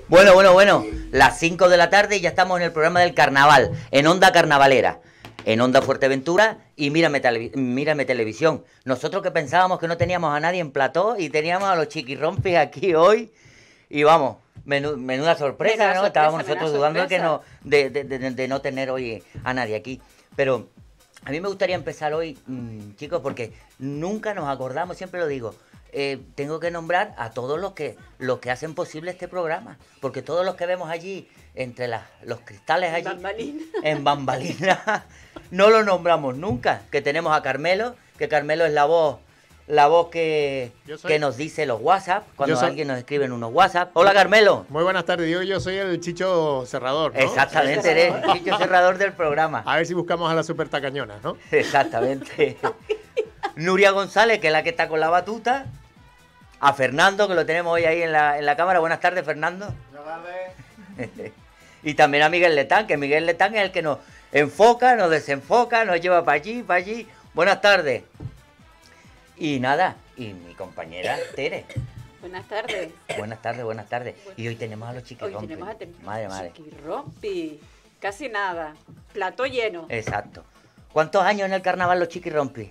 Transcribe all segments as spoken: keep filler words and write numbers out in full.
Bueno, bueno, bueno, las cinco de la tarde y ya estamos en el programa del carnaval, en Onda Carnavalera, en Onda Fuerteventura y Mírame, Televi Mírame Televisión. Nosotros que pensábamos que no teníamos a nadie en plató y teníamos a los chiquirrompis aquí hoy y vamos, menú, menuda sorpresa, menuda ¿no? sorpresa, Estábamos nosotros dudando de, que no, de, de, de, de no tener hoy a nadie aquí, pero a mí me gustaría empezar hoy, mmm, chicos, porque nunca nos acordamos, siempre lo digo. Eh, tengo que nombrar a todos los que los que hacen posible este programa, porque todos los que vemos allí entre las, los cristales allí Bambalina. en bambalina no lo nombramos nunca, que tenemos a Carmelo, que Carmelo es la voz la voz que, que nos dice los WhatsApp, cuando soy... alguien nos escribe en unos WhatsApp. Hola Carmelo. Muy buenas tardes, yo, yo soy el Chicho Cerrador, ¿no? Exactamente, eres el Chicho Cerrador del programa. A ver si buscamos a la super tacañona, ¿no? Exactamente. Nuria González, que es la que está con la batuta. A Fernando, que lo tenemos hoy ahí en la, en la cámara. Buenas tardes, Fernando. Buenas tardes. Y también a Miguel Letán, que Miguel Letán es el que nos enfoca, nos desenfoca, nos lleva para allí, para allí. Buenas tardes. Y nada, y mi compañera Tere. Buenas tardes. Buenas tardes, buenas tardes. Y hoy tenemos a los chiquirrompis. Hoy tenemos a te Madre, madre. Chiquirrompi. Casi nada. Plató lleno. Exacto. ¿Cuántos años en el carnaval los chiquirrompis?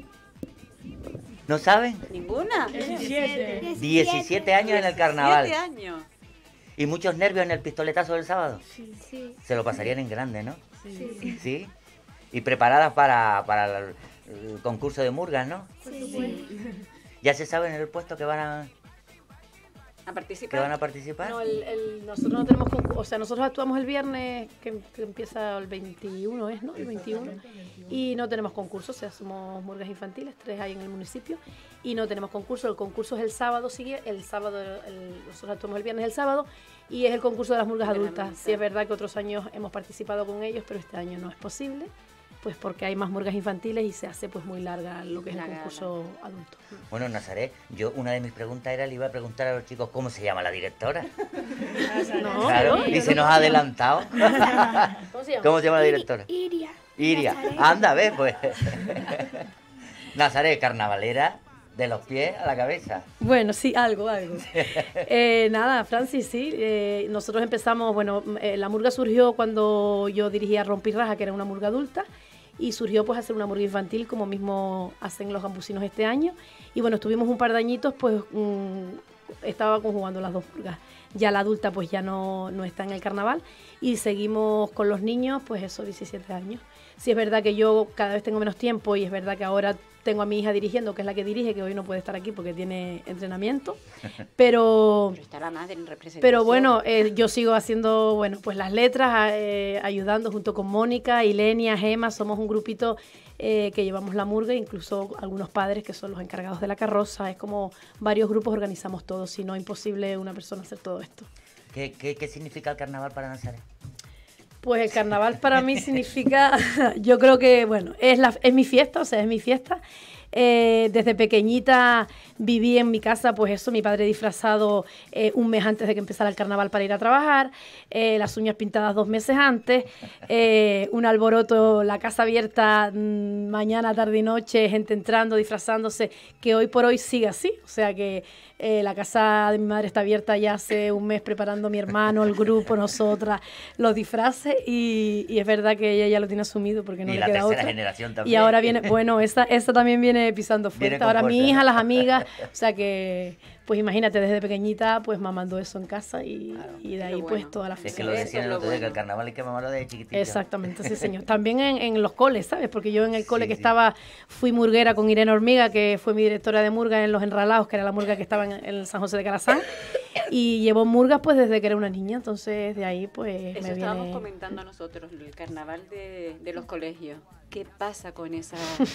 ¿No saben? ¿Ninguna? diecisiete. diecisiete años en el carnaval. diecisiete años. ¿Y muchos nervios en el pistoletazo del sábado? Sí, sí. Se lo pasarían en grande, ¿no? Sí. ¿Sí? Y preparadas para, para el, el concurso de murgas, ¿no? Sí. ¿Ya se sabe en el puesto que van a, ¿A participar? que van a participar? No, el, el, nosotros no tenemos concurso, o sea, nosotros actuamos el viernes, que, que empieza el veintiuno, ¿es, no? El veintiuno. Y no tenemos concurso, o sea, somos murgas infantiles, tres hay en el municipio, y no tenemos concurso. El concurso es el sábado, sigue, el sábado, el, nosotros actuamos el viernes el sábado, y es el concurso de las murgas adultas. Sí, es verdad que otros años hemos participado con ellos, pero este año no es posible, pues porque hay más murgas infantiles y se hace pues muy larga lo que es el concurso adulto. Bueno, Nazaret, yo una de mis preguntas era, le iba a preguntar a los chicos cómo se llama la directora. No, Claro, no, y no, se no. nos ha adelantado. ¿Cómo se llama? ¿Cómo se llama la directora? Iria. Iria. Nazaret. Anda, ve, pues. Nazaret, carnavalera, de los pies a la cabeza. Bueno, sí, algo, algo. Eh, nada, Francis, sí. Eh, nosotros empezamos, bueno, eh, la murga surgió cuando yo dirigía Rompirraja, que era una murga adulta, y surgió pues hacer una murga infantil, como mismo hacen los gambusinos este año. Y bueno, estuvimos un par de añitos, pues mmm, estaba conjugando las dos murgas. Ya la adulta pues ya no, no está en el carnaval y seguimos con los niños, pues eso, diecisiete años. Sí es verdad que yo cada vez tengo menos tiempo y es verdad que ahora tengo a mi hija dirigiendo, que es la que dirige, que hoy no puede estar aquí porque tiene entrenamiento, pero... Pero está la madre en representación. Pero bueno, eh, yo sigo haciendo, bueno, pues las letras, eh, ayudando junto con Mónica, Ilenia, Gema, somos un grupito eh, que llevamos la murga, incluso algunos padres que son los encargados de la carroza, es como varios grupos organizamos todo, si no, imposible una persona hacer todo esto. ¿Qué, qué, qué significa el carnaval para Nazaret? Pues el carnaval para mí significa, yo creo que, bueno, es, la, es mi fiesta, o sea, es mi fiesta. Eh, desde pequeñita viví en mi casa, pues eso, mi padre disfrazado eh, un mes antes de que empezara el carnaval para ir a trabajar, eh, las uñas pintadas dos meses antes, eh, un alboroto, la casa abierta mmm, mañana, tarde y noche, gente entrando, disfrazándose, que hoy por hoy sigue así, o sea que eh, la casa de mi madre está abierta ya hace un mes preparando mi hermano, el grupo, nosotras, los disfraces y, y es verdad que ella ya lo tiene asumido porque no y le la queda tercera otra. generación también. Y ahora viene, bueno, esta, esta también viene pisando fuerte. Viene con Ahora fuerza, mi hija, ¿no? las amigas, o sea que, pues imagínate, desde pequeñita, pues mamando eso en casa y, Claro. y de Qué ahí bueno. pues toda la Es que fiesta. lo Eso decían es el lo otro día, que bueno. el carnaval hay que mamarlo desde chiquitito. Exactamente, sí señor. También en, en los coles, ¿sabes? Porque yo en el cole Sí, que sí. estaba, fui murguera con Irene Hormiga, que fue mi directora de murga en Los Enralados, que era la murga que estaba en, en el San José de Calazán, y llevo murgas pues desde que era una niña, entonces de ahí pues Eso me estábamos viene... comentando nosotros, el carnaval de, de los colegios. ¿Qué pasa con esa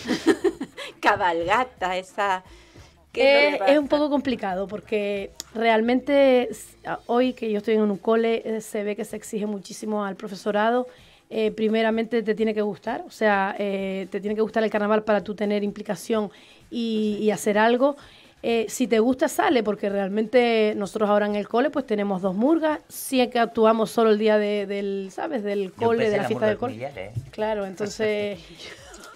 cabalgata, esa... ¿Qué es, lo Eh, que es un pasa? poco complicado porque realmente s- a- hoy que yo estoy en un cole eh, se ve que se exige muchísimo al profesorado. Eh, primeramente te tiene que gustar, o sea, eh, te tiene que gustar el carnaval para tú tener implicación y, y hacer algo. Eh, si te gusta, sale, porque realmente nosotros ahora en el cole pues tenemos dos murgas, sí que actuamos solo el día de, del, ¿sabes? Del Yo cole, empecé de la la fiesta murga del cole. Millares, ¿eh? Claro, entonces...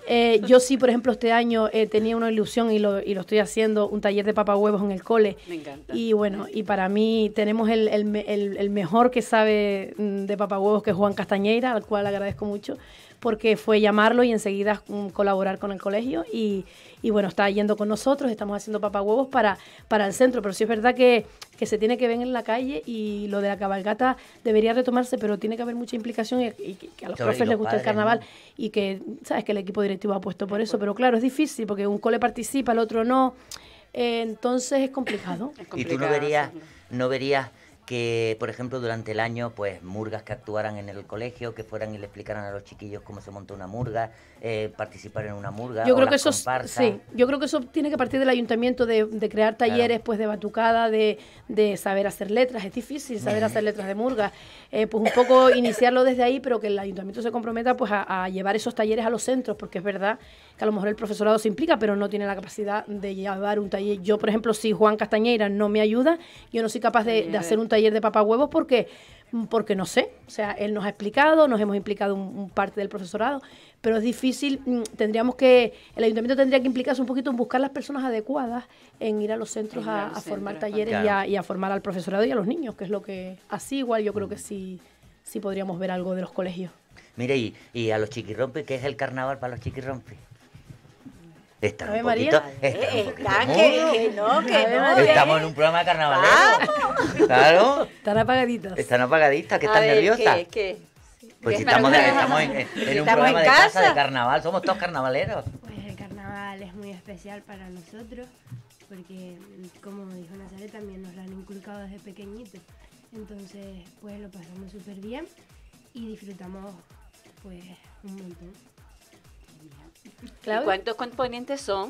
Eh, yo sí, por ejemplo, este año eh, tenía una ilusión y lo, y lo estoy haciendo, un taller de papahuevos en el cole. Me encanta. Y bueno, y para mí tenemos el, el, me- el- el mejor que sabe mm, de papahuevos, que es Juan Castañeira, al cual agradezco mucho, porque fue llamarlo y enseguida mm, colaborar con el colegio. Y, y bueno, está yendo con nosotros, estamos haciendo papahuevos para, para el centro. Pero sí es verdad que, que se tiene que ver en la calle, y lo de la cabalgata debería retomarse, pero tiene que haber mucha implicación, y, y que a los Sobre profes los les gusta el padres, carnaval, ¿no? y que, ¿sabes?, que el equipo directivo ha puesto por eso. Pero claro, es difícil porque un cole participa, el otro no. Eh, entonces es complicado. Es Y tú no complicado verías, hacerlo. no verías que, por ejemplo, durante el año, pues murgas que actuaran en el colegio, que fueran y le explicaran a los chiquillos cómo se monta una murga, eh, participar en una murga, Yo o creo que las eso es- comparsas. sí, yo creo que eso tiene que partir del ayuntamiento, de, de crear talleres, Claro. pues de batucada, de, de saber hacer letras. Es difícil saber hacer letras de murga. Eh, pues un poco iniciarlo desde ahí, pero que el ayuntamiento se comprometa pues a, a llevar esos talleres a los centros, porque es verdad que a lo mejor el profesorado se implica, pero no tiene la capacidad de llevar un taller. Yo, por ejemplo, si Juan Castañeira no me ayuda, yo no soy capaz de, de hacer un taller de papahuevos porque porque no sé, o sea, él nos ha explicado, nos hemos implicado un, un parte del profesorado, pero es difícil. mm, Tendríamos que, el ayuntamiento tendría que implicarse un poquito en buscar las personas adecuadas, en ir a los centros En ir a a, los a formar centros, talleres y, claro. a, y a formar al profesorado y a los niños, que es lo que, así igual yo creo que sí, sí podríamos ver algo de los colegios. Mire, y, y a los chiquirrompis, ¿qué es el carnaval para los chiquirrompis? Están Ave un María. poquito, están un Eh, poquito están mudos. que, que no, que Ave no. María. Estamos en un programa carnavalero. Claro, Están apagaditas. están apagadistas, que A están ver, nerviosas. ¿qué, qué? Pues si ¿Qué estamos, de- para- estamos en, en- en un Estamos programa en de casa casa. de carnaval, somos todos carnavaleros. Pues el carnaval es muy especial para nosotros porque, como dijo Nazaret, también nos lo han inculcado desde pequeñitos. Entonces, pues lo pasamos súper bien y disfrutamos pues un montón. ¿Y Claudia. cuántos componentes son?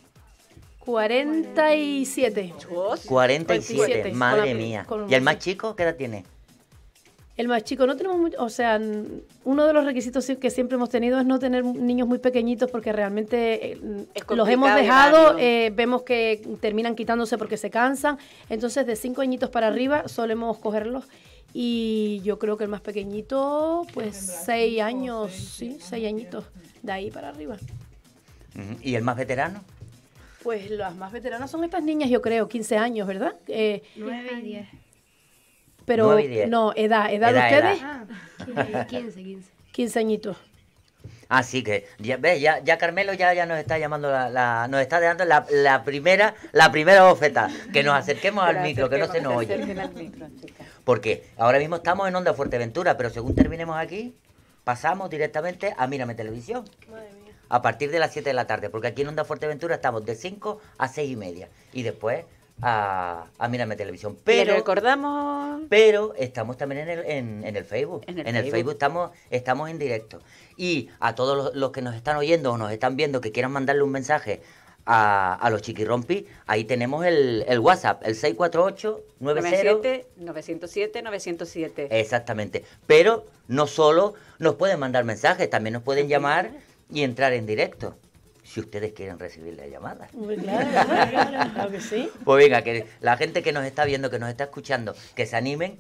cuarenta y siete. Dos. cuarenta y siete, cuarenta y siete, madre con la- mía. con- ¿Y el más chico qué edad tiene? El más chico, no tenemos mucho, o sea, n- uno de los requisitos sí que siempre hemos tenido es no tener niños muy pequeñitos, porque realmente eh, Es los hemos complicado dejado, llevarlo. eh, vemos que terminan quitándose porque se cansan. Entonces, de cinco añitos para arriba solemos cogerlos, y yo creo que el más pequeñito, pues seis años, sí, seis añitos, de ahí para arriba. Ujú. ¿Y el más veterano? Pues las más veteranas son estas niñas, yo creo, quince años, ¿verdad? Eh, nueve y diez. pero Nueve y diez. no, edad, edad de Edad, ustedes, Ah, quince, quince, quince. quince añitos. Así que, ya ves, ya, ya Carmelo ya, ya nos está llamando, la, la- nos está dando la, la primera la primera bofeta. Que nos acerquemos al Pero micro, que no se acerquemos, nos oye. acerquen al micro, chicas. Porque ahora mismo estamos en Onda Fuerteventura, pero según terminemos aquí, pasamos directamente a Mírame Televisión. A partir de las siete de la tarde, porque aquí en Onda Fuerteventura estamos de cinco a seis y media. Y después a, a Mírame Televisión. Le Pero, recordamos pero estamos también en el, en, en el Facebook. En el En el Facebook. Facebook estamos, estamos en directo. Y a todos los, los que nos están oyendo o nos están viendo, que quieran mandarle un mensaje a, a los chiquirrompis, ahí tenemos el, el WhatsApp, el seis cuatro ocho nueve cero. nueve cero siete, nueve cero siete. Exactamente. Pero no solo nos pueden mandar mensajes, también nos pueden llamar y entrar en directo, si ustedes quieren recibir la llamada. Hombre, claro, claro, claro, claro que sí. Pues venga, que la gente que nos está viendo, que nos está escuchando, que se animen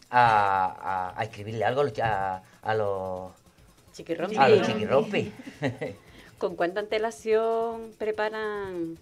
a, a- a escribirle algo a los, a, a los, Chiquirrompi. a los chiquirrompis. ¿Con cuánta antelación preparan?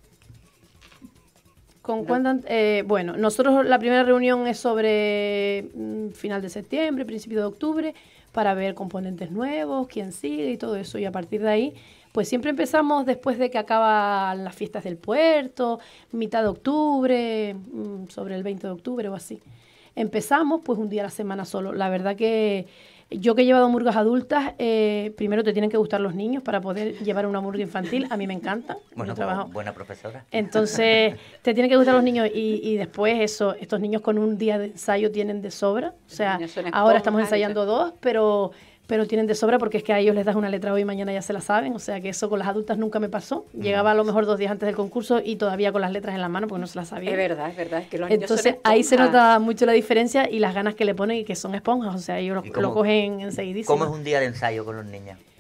¿Con cuánta- eh, bueno, nosotros la primera reunión es sobre mm, final de septiembre, principio de octubre, para ver componentes nuevos, quién sigue y todo eso. Y a partir de ahí, pues siempre empezamos después de que acaban las fiestas del puerto, mitad de octubre, mm, sobre el veinte de octubre o así. Empezamos pues un día a la semana solo. La verdad que yo que he llevado murgas adultas, eh, primero te tienen que gustar los niños para poder llevar una murga infantil. A mí me encantan. Bueno, Yo trabajo. como buena profesora. Entonces, te tienen que gustar los niños, y, y después eso, estos niños con un día de ensayo tienen de sobra. O sea, niños son ahora estamos esponjas, ensayando dos, pero, pero tienen de sobra porque es que a ellos les das una letra hoy y mañana ya se la saben. O sea, que eso con las adultas nunca me pasó. Llegaba a lo mejor dos días antes del concurso y todavía con las letras en la mano porque no se las sabía. Es verdad, es verdad. Es que los niños son Entonces, ahí se esponjas. nota mucho la diferencia y las ganas que le ponen, y que son esponjas. O sea, ellos ¿Y lo, cómo- lo cogen enseguidísimo. ¿Cómo es un día de ensayo con los niños?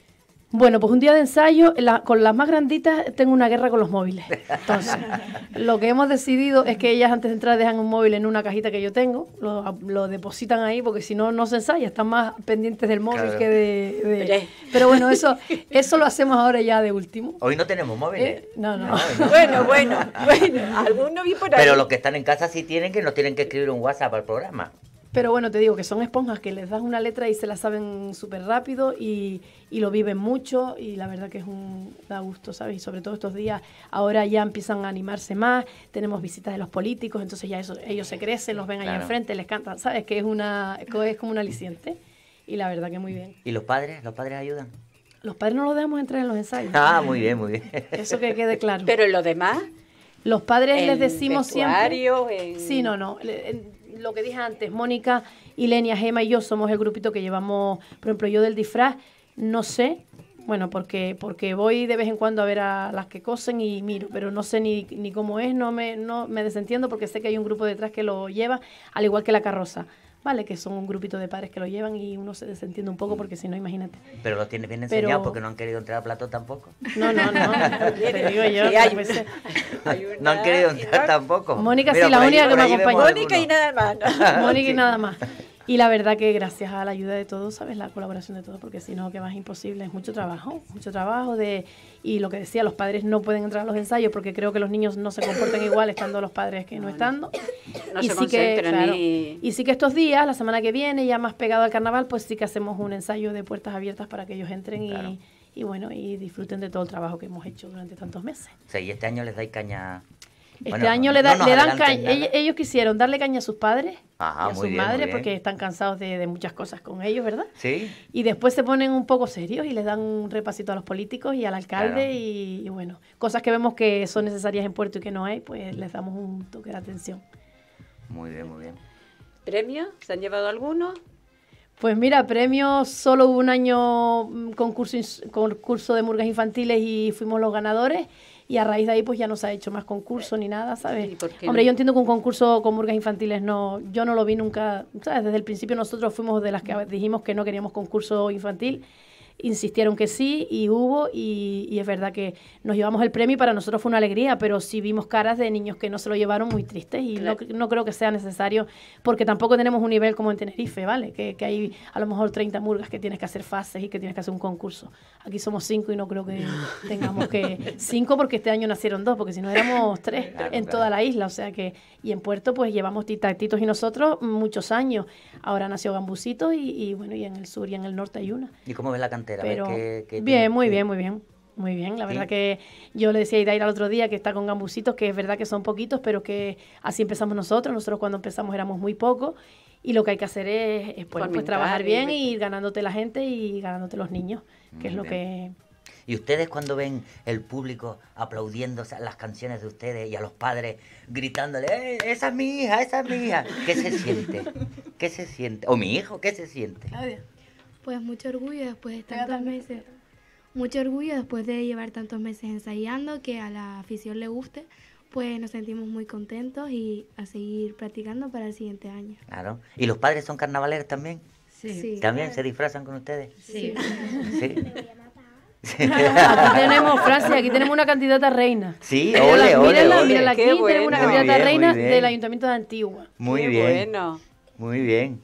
Bueno, pues un día de ensayo, la- con las más granditas tengo una guerra con los móviles. Entonces, lo que hemos decidido es que ellas antes de entrar dejan un móvil en una cajita que yo tengo, lo, lo depositan ahí porque si no, no se ensaya, están más pendientes del móvil Claro. que de... de- Pero- Pero bueno, eso eso lo hacemos ahora ya de último. Hoy no tenemos móviles. Eh, no, no. No, hoy no. Bueno, bueno, bueno, alguno vi por ahí. Pero los que están en casa sí tienen que nos tienen que escribir un WhatsApp al programa. Pero bueno, te digo que son esponjas que les das una letra y se la saben súper rápido y, y lo viven mucho y la verdad que es un da gusto, ¿sabes? Y sobre todo estos días, ahora ya empiezan a animarse más, tenemos visitas de los políticos, entonces ya eso, ellos se crecen, los ven ahí Claro. enfrente, les cantan, ¿sabes? Que es una es como un aliciente y la verdad que muy bien. ¿Y los padres? ¿Los padres ayudan? Los padres no los dejamos entrar en los ensayos. Ah, muy bien, muy bien. Eso que quede claro. Pero en lo demás, Los padres les en decimos siempre... vestuario, en- Sí, no, no. Le- en- Lo que dije antes, Mónica y Lenia, Gema y yo somos el grupito que llevamos, por ejemplo, yo del disfraz, no sé, bueno, porque porque voy de vez en cuando a ver a las que cosen y miro, pero no sé ni, ni cómo es, no me, no me desentiendo porque sé que hay un grupo detrás que lo lleva, al igual que la carroza, ¿vale? Que son un grupito de padres que lo llevan y uno se desentiende un poco porque si no, imagínate. Pero los tienes bien Pero- enseñados porque no han querido entrar a plato tampoco. No, no, no, te digo yo. Sí, hay- que pues, hay una- No han querido entrar tampoco. Mónica Mira, sí, la por ahí- única que por me ahí vemos acompañó. Mónica y algunos. nada más. ¿no? Mónica y nada más. Y la verdad que gracias a la ayuda de todos, ¿sabes? La colaboración de todos, porque si no, que más imposible, es mucho trabajo, mucho trabajo de y lo que decía, los padres no pueden entrar a los ensayos porque creo que los niños no se comportan igual estando los padres que no, estando. No y, se sí que, concentran claro, ni- y sí que estos días, la semana que viene, ya más pegado al carnaval, pues sí que hacemos un ensayo de puertas abiertas para que ellos entren Claro. y, y bueno, y disfruten de todo el trabajo que hemos hecho durante tantos meses. O sea, y este año les dais caña. Este Bueno, año no- le, da- no nos le dan adelanten caña. nada. Ellos, ellos quisieron darle caña a sus padres Ajá, y a muy sus bien, muy madres bien. porque están cansados de, de muchas cosas con ellos, ¿verdad? Sí. Y después se ponen un poco serios y les dan un repasito a los políticos y al alcalde Claro. y, y bueno, cosas que vemos que son necesarias en Puerto y que no hay, pues les damos un toque de atención. Muy bien, muy bien. ¿Premios? ¿Se han llevado algunos? Pues mira, premios, solo hubo un año mm, concurso, ins- concurso de murgas infantiles y fuimos los ganadores y a raíz de ahí pues ya no se ha hecho más concurso ni nada, ¿sabes? ¿Y por qué Hombre, no? yo entiendo que un concurso con murgas infantiles no, yo no lo vi nunca, ¿sabes? Desde el principio nosotros fuimos de las que dijimos que no queríamos concurso infantil, insistieron que sí y hubo y, y es verdad que nos llevamos el premio y para nosotros fue una alegría, pero sí vimos caras de niños que no se lo llevaron muy tristes y Claro. no, no creo que sea necesario porque tampoco tenemos un nivel como en Tenerife, ¿vale? Que, que hay a lo mejor treinta murgas que tienes que hacer fases y que tienes que hacer un concurso. Aquí somos cinco y no creo que tengamos que... Cinco porque este año nacieron dos, porque si no éramos tres Claro, en claro. toda la isla, o sea que... Y en Puerto pues llevamos Tita, Titos y nosotros muchos años. Ahora nació Gambucito y, y bueno, y en el sur y en el norte hay una. ¿Y cómo ves la cantera? ¿Ves Pero que- que tiene- bien, muy que- bien, muy bien. Muy bien, la Sí. verdad que yo le decía a Idaira el otro día que está con gambusitos, que es verdad que son poquitos, pero que así empezamos nosotros. Nosotros cuando empezamos éramos muy pocos y lo que hay que hacer es, es, pues, pues, Fomentar trabajar y- bien y ir ganándote la gente y ganándote los niños, que es Muy lo bien. que... ¿Y ustedes cuando ven el público aplaudiendo las canciones de ustedes y a los padres gritándole, "Eh, esa es mi hija, esa es mi hija"? ¿Qué se siente? ¿Qué se siente? ¿O mi hijo? ¿Qué se siente? Pues mucho orgullo después de tantos meses. Mucho orgullo después de llevar tantos meses ensayando, que a la afición le guste, pues nos sentimos muy contentos y a seguir practicando para el siguiente año. Claro. ¿Y los padres son carnavaleros también? Sí. ¿También se disfrazan con ustedes? Sí. Sí. Aquí tenemos, Francia, aquí tenemos una candidata reina. Sí, Mírenla, ole, ole, mírenla, ole. mírenla aquí, Qué tenemos bueno. una Muy candidata bien, reina muy bien. del Ayuntamiento de Antigua. Muy Qué bien. bueno. Muy bien.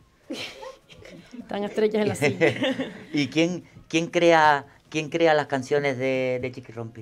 Están estrellas en la silla. ¿Y quién, quién, crea, quién crea las canciones de, de Chiquirrompi?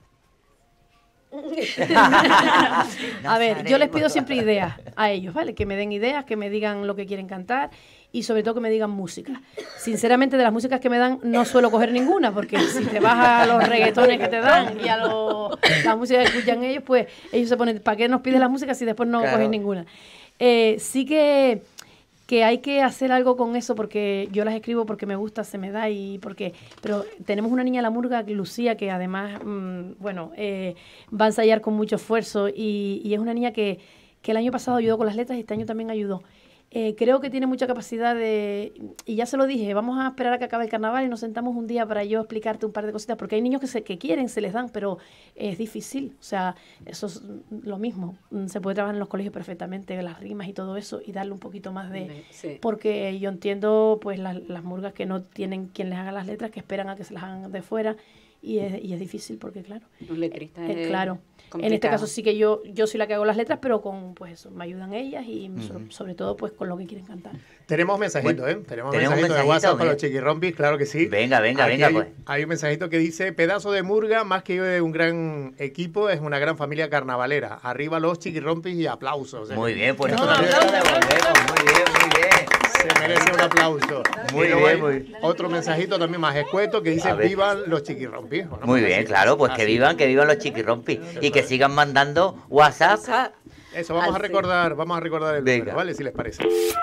A ver, yo les pido siempre ideas a ellos, ¿vale? Que me den ideas, que me digan lo que quieren cantar y sobre todo que me digan música. Sinceramente, de las músicas que me dan no suelo coger ninguna, porque si te vas a los reggaetones que te dan y a los, la música que escuchan ellos, pues ellos se ponen, ¿para qué nos pides la música si después no Claro. coges ninguna? Eh, sí que... que hay que hacer algo con eso porque yo las escribo porque me gusta, se me da y porque... Pero tenemos una niña, la Murga, Lucía, que además, mmm, bueno, eh, va a ensayar con mucho esfuerzo y, y es una niña que, que el año pasado ayudó con las letras y este año también ayudó. Eh, creo que tiene mucha capacidad de, y ya se lo dije, vamos a esperar a que acabe el carnaval y nos sentamos un día para yo explicarte un par de cositas, porque hay niños que, se, que quieren, se les dan, pero es difícil, o sea, eso es lo mismo, se puede trabajar en los colegios perfectamente, las rimas y todo eso, y darle un poquito más de, sí. Porque yo entiendo pues las, las murgas que no tienen quien les haga las letras, que esperan a que se las hagan de fuera, y es, y es difícil porque claro, un letrista eh, es claro, complicado. En este caso sí que yo yo soy la que hago las letras, pero con pues eso, me ayudan ellas y uh-huh. sobre, sobre todo pues con lo que quieren cantar. Tenemos mensajitos, bueno, ¿eh? Tenemos, ¿tenemos mensajitos mensajito, de WhatsApp ¿eh? para los chiquirrompis, claro que sí. Venga, venga, Aquí venga, hay, pues. Hay un mensajito que dice, pedazo de murga, más que un gran equipo, es una gran familia carnavalera. Arriba los chiquirrompis y aplausos. O sea, muy bien, pues no, nosotros no, lo devolvemos, muy bien, muy bien. Se merece un aplauso. Muy bien, hay muy bien. Otro mensajito también más escueto que dice, vivan los chiquirrompis. ¿No? Muy bien, claro, pues así. que vivan, que vivan los chiquirrompis y que sigan mandando WhatsApp. Eso, vamos a recordar, vamos a recordar el Venga. número, ¿vale? Si les parece.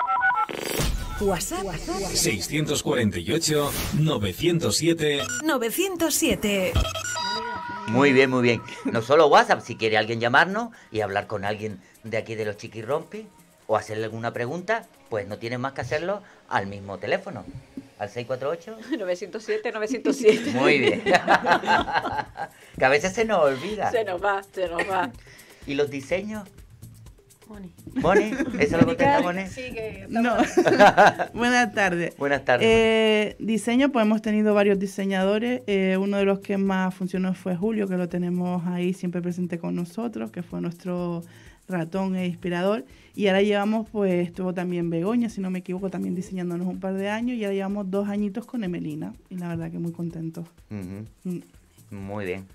WhatsApp seiscientos cuarenta y ocho, novecientos siete. novecientos siete. Muy bien, muy bien. No solo WhatsApp, si quiere alguien llamarnos y hablar con alguien de aquí de los chiquirrompis o hacerle alguna pregunta, pues no tienen más que hacerlo al mismo teléfono, al seis cuatro ocho. novecientos siete, novecientos siete. Muy bien. Que a veces se nos olvida. Se nos va, se nos va. ¿Y los diseños? Moni. ¿Moni? ¿Eso lo contesta Moni? Sí, que no. Buenas tardes. Buenas tardes. Eh, diseño, pues hemos tenido varios diseñadores. Eh, uno de los que más funcionó fue Julio, que lo tenemos ahí siempre presente con nosotros, que fue nuestro ratón e inspirador. Y ahora llevamos, pues, estuvo también Begoña, si no me equivoco, también diseñándonos un par de años. Y ahora llevamos dos añitos con Emelina. Y la verdad que muy contentos. Uh-huh. Mm. Muy bien.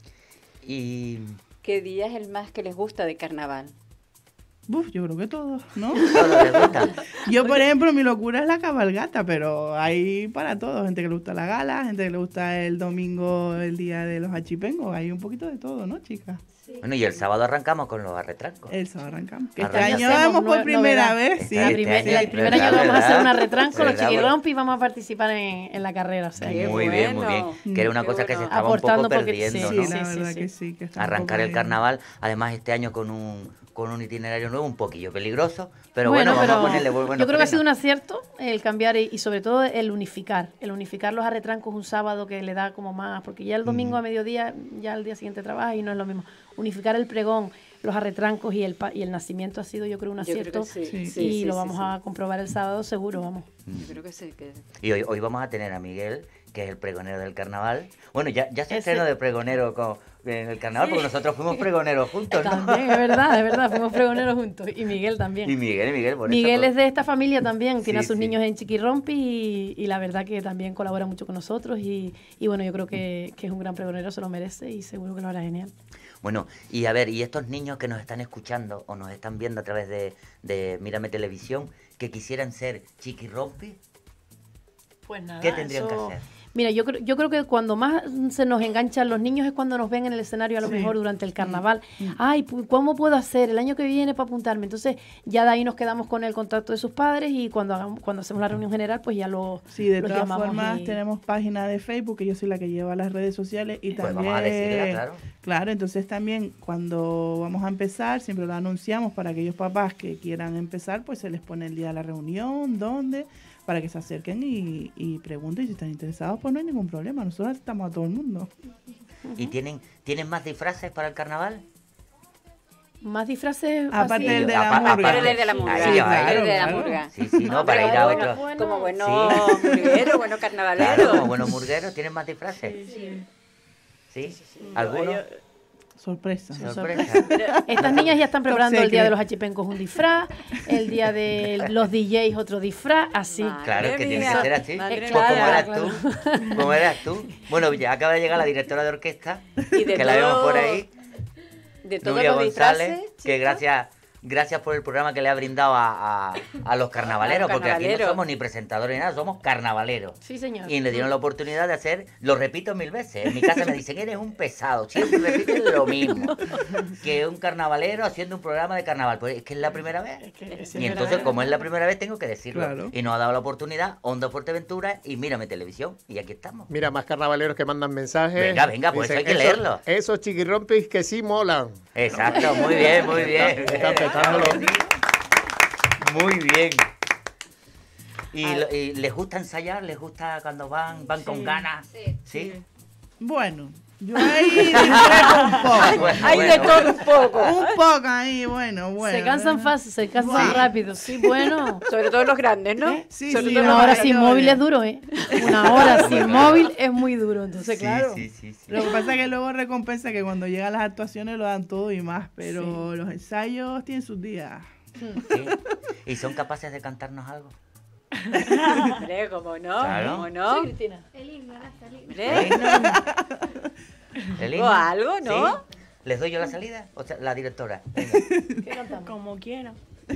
Y... ¿Qué día es el más que les gusta de carnaval? Uf, yo creo que todos, ¿no? Todos les gusta. Yo, por ejemplo, mi locura es la cabalgata, pero hay para todos. Gente que le gusta la gala, gente que le gusta el domingo, el día de los achipengos. Hay un poquito de todo, ¿no, chicas? Sí. Bueno, y el sábado arrancamos con los arretrancos. El sábado arrancamos. Que este Arrancamos. año vamos por No- primera novedad. vez, sí. La Este primer, año, el primer verdad, año vamos a hacer verdad. una retranco, los Verdad, chiquirrompis, y vamos a participar en, en la carrera. O sea, Qué Muy bien, muy bueno. bien. Que era una Qué cosa que bueno. se estaba Aportando un poco porque- perdiendo, Sí, ¿no? sí, la sí, verdad sí. que sí. Que está un Arrancar poco el ahí. carnaval, además este año con un con un itinerario nuevo un poquillo peligroso, pero Bueno, bueno, vamos pero a ponerle buenos yo creo que ha sido un frenos. acierto el cambiar y, y sobre todo el unificar, el unificar los arretrancos un sábado que le da como más, porque ya el domingo a mediodía, ya al día siguiente trabaja y no es lo mismo. Unificar el pregón, los arretrancos y el pa- y el nacimiento ha sido yo creo un Yo creo acierto que sí. Sí. Sí, y sí, lo sí, vamos sí. a comprobar el sábado seguro, vamos. Yo creo que sí. Que... Y hoy, hoy vamos a tener a Miguel, que es el pregonero del carnaval. Bueno, ya, ya se Ese- estrenó de pregonero con, en el carnaval, Sí. porque nosotros fuimos pregoneros juntos, ¿no? También, es verdad, es verdad, fuimos pregoneros juntos y Miguel también. Y Miguel, y Miguel, por Miguel eso, es de esta familia también, tiene Sí, a sus sí. niños en Chiquirrompi y, y la verdad que también colabora mucho con nosotros y, y bueno, yo creo que, que es un gran pregonero, se lo merece y seguro que lo hará genial. Bueno, y a ver, y estos niños que nos están escuchando o nos están viendo a través de, de Mírame Televisión, que quisieran ser chiquirrompi, Pues nada, ¿qué tendrían eso- que hacer? Mira, yo creo, yo creo que cuando más se nos enganchan los niños es cuando nos ven en el escenario a lo Sí. mejor durante el carnaval. Ay, pu- ¿cómo puedo hacer el año que viene para apuntarme? Entonces ya de ahí nos quedamos con el contacto de sus padres y cuando hagamos, cuando hacemos la reunión general pues ya lo Sí, de los todas llamamos formas y- tenemos página de Facebook, que yo soy la que lleva las redes sociales y Pues también... vamos a decirla, claro. Claro, entonces también cuando vamos a empezar, siempre lo anunciamos para aquellos papás que quieran empezar, pues se les pone el día de la reunión, dónde, para que se acerquen y, y pregunten. Y si están interesados, pues no hay ningún problema, nosotros estamos a todo el mundo. ¿Y tienen, tienen más disfraces para el carnaval? Más disfraces Aparte así. del de Apa- la aparte- murga. Pero desde la murga. Ahí Sí, va, claro, ahí. Desde la claro. murga. Sí, sí, no, para ir a Bueno, otro. bueno. Como bueno Sí. murguero, bueno carnavalero. Claro, como buenos murgueros, ¿tienen más disfraces? ¿Sí? ¿Alguno? Sorpresa. Sorpresa. Estas niñas ya están preparando el día secret. de los achipencos un disfraz, el día de los D Js otro disfraz, así. Madre Claro, es que tiene que mía. ser así. Madre Pues mía. como eras claro. tú, como eras tú. Bueno, ya acaba de llegar la directora de orquesta, Y de que la vemos todo- por ahí, De todos Nuria los González, disfraces, que chicos. gracias gracias por el programa que le ha brindado a, a, a los carnavaleros, A los porque aquí no carnavaleros. somos ni presentadores ni nada, somos carnavaleros. Sí, señor. Y le dieron la oportunidad de hacer, lo repito mil veces, en mi casa me dicen, eres un pesado, siempre repites lo mismo, que un carnavalero haciendo un programa de carnaval, pues es que es la primera vez. Es que es Y la entonces, primera como vez. es la primera vez, tengo que decirlo. Claro. Y nos ha dado la oportunidad Onda Fuerteventura y Mírame Televisión, y aquí estamos. Mira, más carnavaleros que mandan mensajes. Venga, venga, pues Dicen, hay que "Esos- leerlo". Esos chiquirrompis que sí molan. Exacto, muy bien, muy bien. Está- está petándolo. Muy bien. Y, Ah. lo- y les gusta ensayar, les gusta cuando van, van con Sí. ganas. Sí. ¿Sí? Bueno, yo ahí discrepo un poco. Bueno, Hay de bueno. todo un poco. Un poco ahí, bueno, bueno. se cansan fácil, se cansan Sí. rápido. Sí, bueno. Sobre todo los grandes, ¿no? ¿Eh? Sí, Sobre sí, todo no, los Una hora mayores. sin móvil es duro, ¿eh? Una hora sin móvil es muy duro. Entonces, Sí, claro. sí, sí, sí. Lo que pasa es que luego recompensa que cuando llegan las actuaciones lo dan todo y más, pero los ensayos tienen sus días. Sí. ¿Y son capaces de cantarnos algo? Hombre, ¿cómo no? Claro. ¿Cómo no? Sí, Cristina. El himno, la salida. Hombre, ¿El himno? ¿El himno? O algo, ¿no? ¿Sí? ¿Les doy yo la salida? O sea, la directora. Venga. ¿Qué cantamos? Como quiera,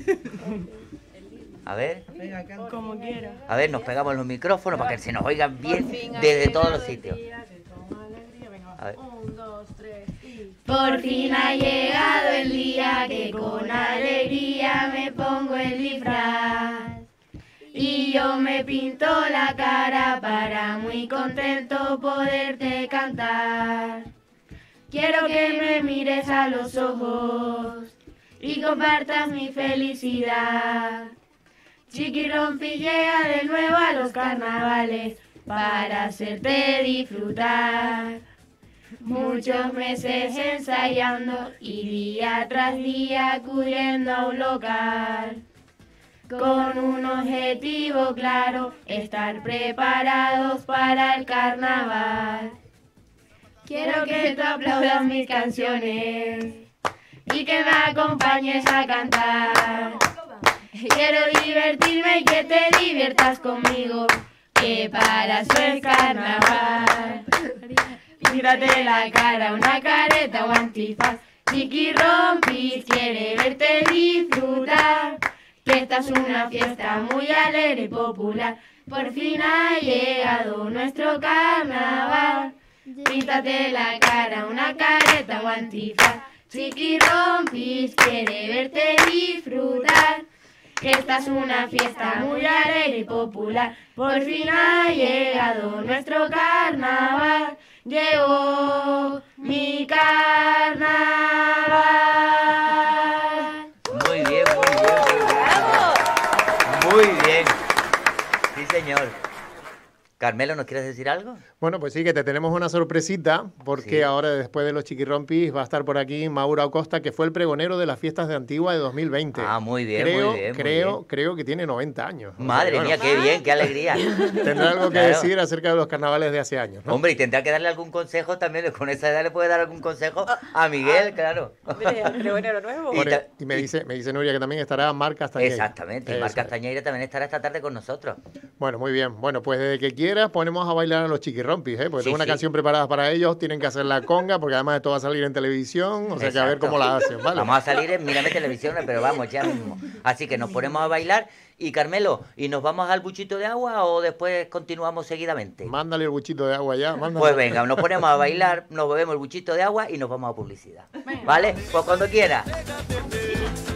A ver, Venga, canta. como quiera. a ver, nos pegamos los micrófonos para que se nos oigan bien desde todos los sitios. A ver. Un, dos, tres y... Por fin ha llegado el día que con alegría me pongo el disfraz. Y yo me pinto la cara para muy contento poderte cantar. Quiero que me mires a los ojos y compartas mi felicidad. Chiquirrompi llega de nuevo a los carnavales para hacerte disfrutar. Muchos meses ensayando y día tras día acudiendo a un local. Con un objetivo claro, estar preparados para el carnaval. Quiero que tú aplaudas mis canciones y que me acompañes a cantar. Quiero divertirme y que te diviertas conmigo, que para eso es carnaval. Píntate la cara, una careta o antifaz. Chiquirrompis quiere verte disfrutar, que esta es una fiesta muy alegre y popular. Por fin ha llegado nuestro carnaval. Píntate la cara, una careta o antifaz. Chiquirrompis quiere verte disfrutar, que esta es una fiesta muy alegre y popular. Por fin ha llegado nuestro carnaval. Llegó mi carnaval. Muy bien, muy bien, muy bien. Muy bien. Sí, señor. Carmelo, ¿nos quieres decir algo? Bueno, pues sí, que te tenemos una sorpresita, porque Sí. ahora, después de los Chiquirrompis, va a estar por aquí Mauro Acosta, que fue el pregonero de las fiestas de Antigua de dos mil veinte. Ah, muy bien, creo, muy bien, muy creo, bien. creo que tiene noventa años. O sea Madre que, bueno, mía, qué bien, qué alegría. Tendrá algo que Claro. decir acerca de los carnavales de hace años, ¿no? Hombre, y tendrá que darle algún consejo también. Con esa edad le puede dar algún consejo a Miguel, claro. Hombre, al pregonero nuevo. Y Por- ta- y me dice, me dice Nuria que también estará Mar Castañeda. Exactamente, y Mar Castañeira también estará esta tarde con nosotros. Bueno, muy bien. Bueno, pues desde que quieras ponemos a bailar a los Chiquirrompis, ¿eh? Porque Sí, tengo una sí. canción preparada para ellos, tienen que hacer la conga, porque además esto va a salir en televisión, o sea que a ver Exacto. cómo la hacen, ¿vale? Vamos a salir en Mírame Televisión, pero vamos, ya mismo. Así que nos ponemos a bailar. Y Carmelo, ¿y nos vamos al buchito de agua o después continuamos seguidamente? Mándale el buchito de agua ya, mándale. Pues venga, nos ponemos a bailar, nos bebemos el buchito de agua y nos vamos a publicidad. ¿Vale? Pues cuando quiera.